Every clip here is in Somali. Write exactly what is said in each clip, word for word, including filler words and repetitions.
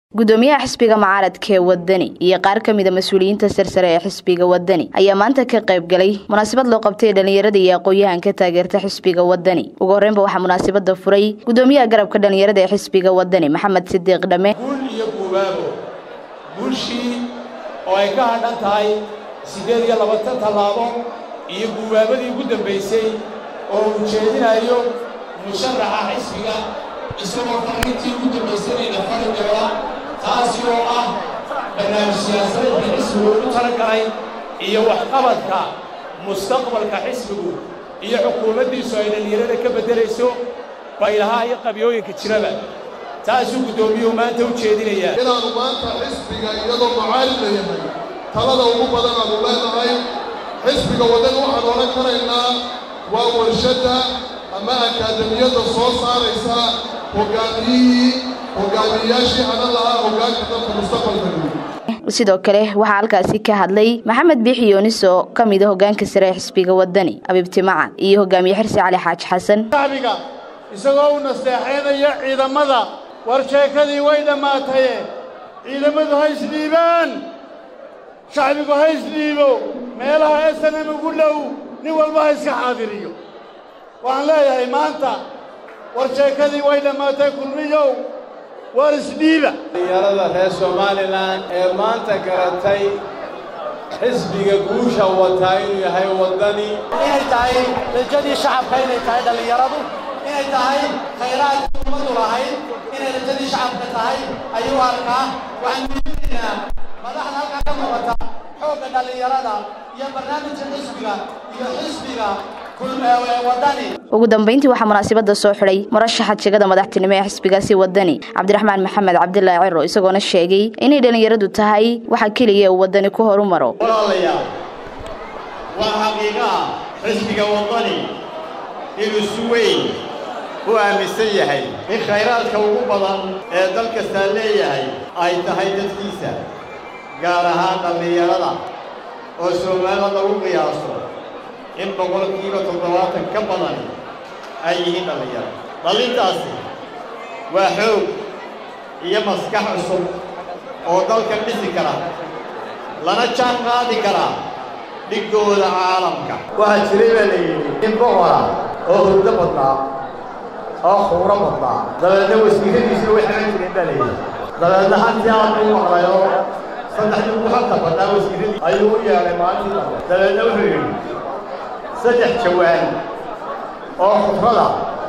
gudoomiyaha xisbiga mucaaradka ee wadani iyo qaar kamid ah mas'uuliyiinta sarsare ee xisbiga wadani ayaa maanta ka qayb galay munaasabad loo qabtay dhalinyarada iyo aqoon-yahanka taageerta xisbiga wadani. ugu horeynba waxaa munaasabada furay gudoomiyaha garabka dhalinyarada ee xisbiga wadani Maxamed Sidiiq Dhame. guul iyo guubaabo bulshii oo ay ka hadhan tahay sideed iyo labaatan tallaabo iyo guubaabadii ugu dambeysay oo uu jeedinayo musharaxa xisbiga isagoo fariintii ugu dambeysay la fari kara taasi oo ah barnaamij siyaasadeed xisbigu u talagalay iyo waxqabadka mustaqbalka xisbigu iyo xukuumaddiisu ay dhalinyarada ka bedelayso baylaha iyo qabyooyinka jiraba taasi gudoomiyuhu maanta u jeedinaya inaanu maanta xisbiga iyadoo mucaarid leeyahay talada ugu badan aanu leenahay xisbiga wadan waxaan oran karaynaa waa warshada ama akaademiyada soo saaraysa hogaamiyihii hogaamiyayaashii hadan lahaa hogaanka dalka mustaqbalka sidoo kale waxaa halkaasi ka hadlay Maxamed Biixi Yoonis oo kamid ah hogaanka sare ee xisbiga wadani Abiibti Macan iyo hogaamiye Xirsi Cali Xaaj Xasan. shacbiga isagoo u nasteexeynaya ciidamada war sheekadii way dhamaatay ciidamadu ha isdhiibaan shacbigu ha isdhiibo meelaha S N M ugu dhow nin walba ha iska xaadiriyo waxaan leeyahay maanta war sheekadii way dhamaatay kulmiyow war isdhiiba dhalinyarada reer Somaliland ee maanta garatay xisbiga guusha wataa inuu yahay wadani inay tahay rajadii shacabka inay tahay dhalinyaradu inay tahay khayraadka ummadu lahayd inay rajadii shacabka tahay ayuu arkaa waxaan muujinaynaa madaxda halkaa ka muuqata xoogga dhalinyarada iyo barnaamijka xisbiga iyo xisbiga ugu dambeyntii waxaa munaasabada soo xiray murashaxa jagada madaxtinimo ee xisbigaasi wadani Cabdiraxmaan Maxamed Cabdullaahi Ciro isagoona sheegay inay dhalinyaradu tahay waxa kaliya uu wadani ku horumaro. walaalayaal waa xaqiiqa xisbiga wadani inuu si weyn u aaminsan yahay in khayraadka ugu badan ee dalka leeyahay ay tahay dadkiisa gaar ahaan dhalinyarada oo Soomaaliland lagu qiyaaso in boqolkiiba toddobaatan ka badan ay yihiin dhalinyaro dhalintaasi waa xoog iyo maskax cusub oo dalka dhisi kara lana jaan qaadi kara dhigooda caalamka waxaa jiray baa layidhi in boqora oo hurdo badnaa oo khuuro badnaa dabeedna wasiiradiisuna way xaran jireen baa layidhi dabeedna hantii aan u maqlayo saddexdii ugu xanta badnaa wasiiradii ayuu u yeelay maalintii dambe dabeedna wuxuu yidhi saddex jawaan oo khufrada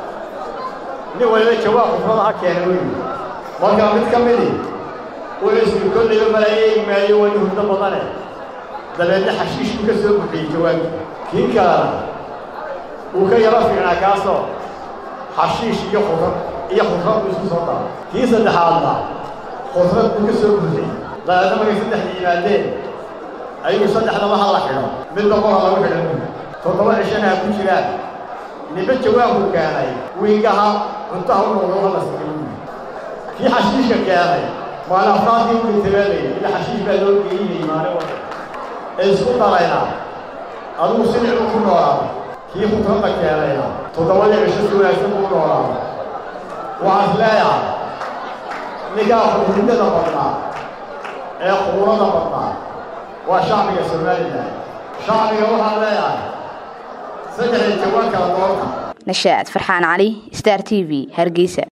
nin waliba jawaan khufrada ha keena u yidhi markaa mid ka midi wuxuu isku kollayba malaayay maayo wani hurdo badane dabeedna xashiishku ka soo buxiyey jawaanki kii kalena wuu ka yaro fiicnaa kaasoo xashiish iyo khufrad iyo khufrad buu isku soo daray kii saddexaadna khufrad buu ka soo buxiyey dabeedna markay saddexdii yimaadeen ayuu saddexdaba ha la xidho midna qora lagu xidhan buyi toddoba cishanaha ku jiraan niba jawaabku keenay wiingaha cuntaha u noqdo la siiyo kii xashiishka keenay maala afraadii u intibeelay ila xashiish baa loo geeyay maalin walba ee isku darayna adigu sidii ku noolaa kii khudradda keenayna toddobadii cisho si wanaagsan ku noolaa waxaan leeyahay ninkaa hurdada badnaa ee quurada badnaa waa shacbiga Somaliland shacbiga waxaan leeyahay نشاط فرحان علي ستار تي في هرقيسة.